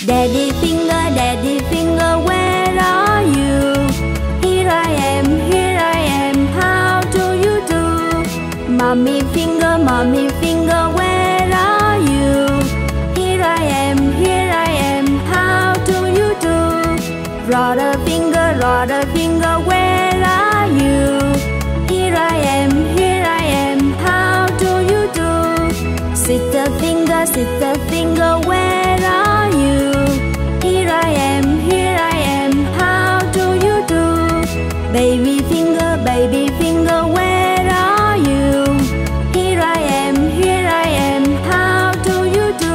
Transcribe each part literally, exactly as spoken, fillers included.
Daddy finger, daddy finger, where are you? Here I am, here I am, how do you do? Mommy finger, mommy finger, where are you? Here I am, here I am, how do you do? Brother finger, brother finger, where are you? Here I am, here I am, how do you do? Sister finger, sister finger, where are you? Here I am, here I am, how do you do? Baby finger, baby finger, where are you? Here I am, here I am, how do you do?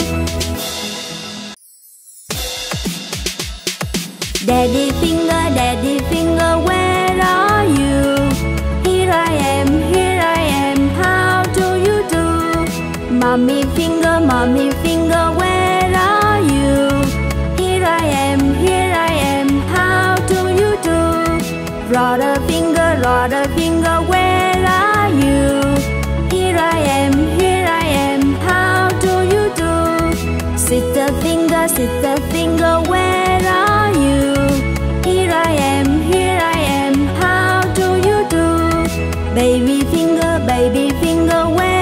Daddy finger, daddy finger, where are you? Here I am, here I am, how do you do? Mommy finger, mommy finger, where are you? Here I am, here I am, how do you do? Brother finger, brother finger, where are you? Here I am, here I am, how do you do? Sister finger, sister finger, where are you? Here I am, here I am, how do you do? Baby finger, baby finger, where